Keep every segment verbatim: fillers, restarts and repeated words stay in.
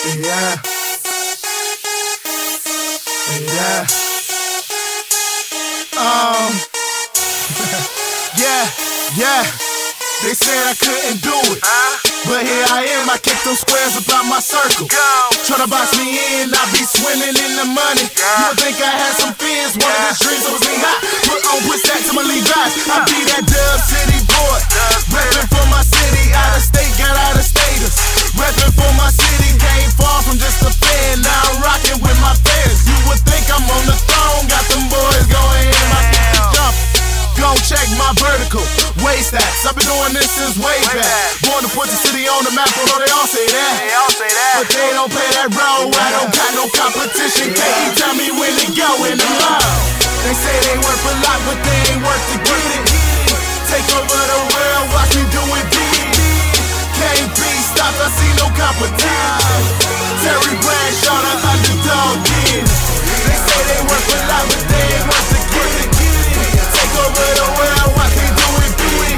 Yeah. Yeah. Um. yeah. Yeah. They said I couldn't do it, but here I am. I kick them squares about my circle. Tryna box me in, I be swimming in the money. You would think I had some fears. One of the dreams was me hot. Put on, put that to my Levi's. I be that Dub City boy, reppin' for my city. Out of state, got out of status. Reppin' for my city, came far from just a fan. Now I'm rockin' with my fans. You would think I'm on the throne. Got them boys going in my jump. Go check my vertical waist stats. I've been doing this since way back. Born to put the city on the map, although they all say that. They all say that. But they don't play that role. I don't got no competition. Can't you tell me when to go in the mall? They say they worth a lot, but they ain't worth to get it. Take over the world, watch me do it big. Can't be stopped, I see no competition. Terry Bradshaw, the underdog, yeah. They say they worth a lot, but they ain't worth to get it. Take over the world, watch me do it big.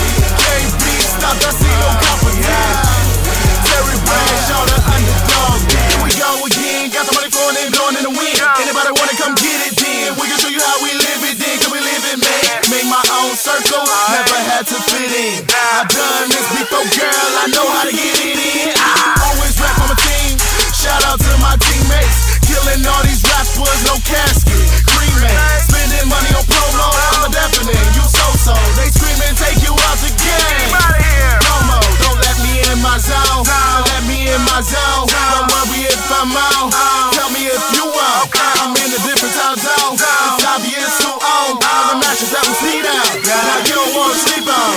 Can't be stopped, I see no competition. Terry Bradshaw, the underdog, yeah. Here we go again, got the money flowing and blowing in the wind. Anybody wanna come get it then? We can show you how we live it then, cause we live it, man. Make my own circle, never had to fit in. I've done this before, girl, I know how to get it in. I always rap on my team, shout out to my teammates. Killing all these rappers, no casket, cremate. Spending money on promo, I'm a definite, you so-so. They screaming, take you out the game. No more, don't let me in my zone. Don't let me in my zone. Don't worry if I'm out. Tell me if you want. I'm in a different time zone. It's obvious who own all the matches that we sleep out. Now you don't want to sleep on.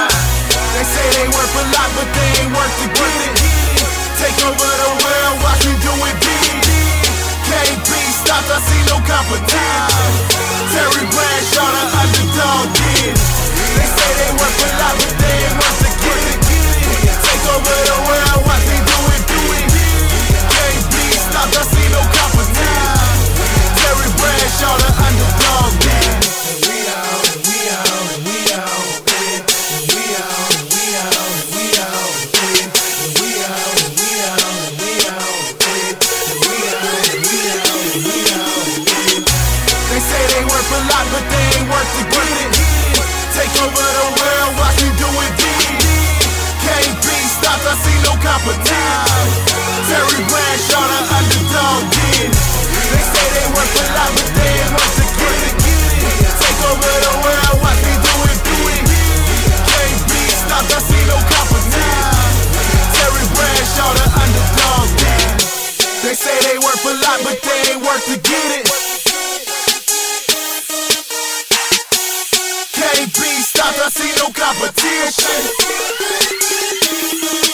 They say they worth a lot, but they ain't worth to get it. Take over the world, watch me do it big. Can't be stopped, I see no competition. Terry Bradshaw, the underdog, yeah. They say they worth a lot, but they ain't worth to get it. Take over the world, watch me do it big. Can't be stopped, I see no competition. Terry Bradshaw, the underdog, yeah. We out, and we out, and we out, and we out, and we out, and we out, and we out, and we out, and we out, and we out, and we out, and we out. They say they worth a lot, but they ain't worth to get it. Take over the world, watch me do it big. Can't be stopped, I see no competition. Terry Bradshaw, the underdog, yeah. They say they worth a lot, but they ain't worth to get it. Take over the world, watch me do it big. Can't be stopped, I see no competition. Terry Bradshaw, the underdog, yeah. They say they worth a lot, but they ain't worth to get it. Can't be stopped, I see no competition.